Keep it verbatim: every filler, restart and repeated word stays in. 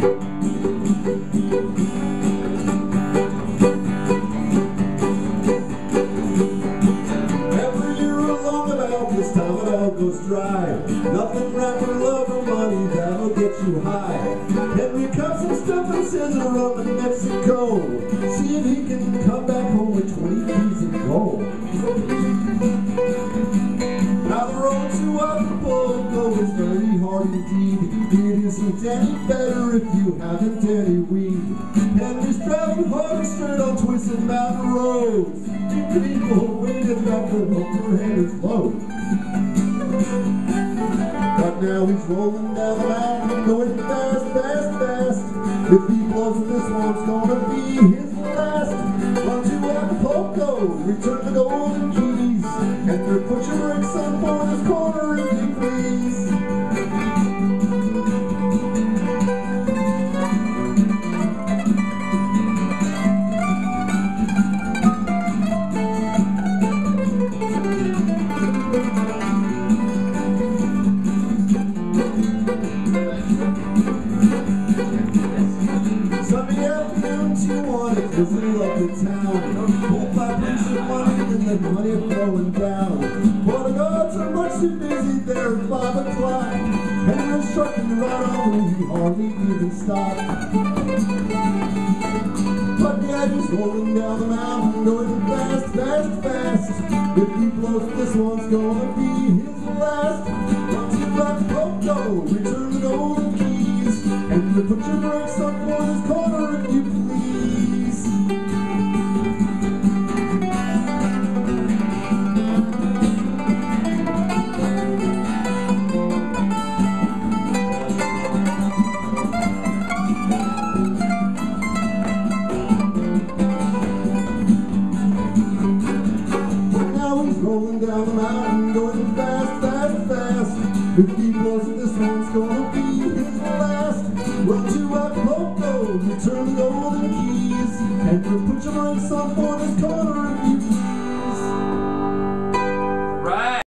This time it all goes dry. Nothing right for love or money that'll get you high. Henry cuts some stuff and says he'll run to Mexico. See if he can come back home with twenty keys of gold. Now the road to Acapulco is very hard indeed. It isn't any better if you haven't any weed. Henry's traveling hard and straight on twisted mountain roads. People waiting back for hope for Henry's load. But now he's rolling down the mountain, going fast, fast, fast. If he blows this one's gonna be his last. Run to Acapulco, return the golden keys, and put your brakes on for this corner if you please. Sunday afternoon, Tijuana, cause we love the town. Pulled by bricks of money and the money flowing down. But the guards are much too busy there at five o'clock. Henry's trucking right on, he hardly even stopped. But yeah, he's rolling down the mountain, going fast, fast, fast. If he blows, this one's gonna be his last. Run to Acapulco, return the golden keys, and put your brakes on for this corner if you please. But now he's rolling down the mountain, going fast, fast, fast. If he blows it, this one's gonna be his last. Run to Acapulco, return the golden keys, and put your brakes on for this corner if you please.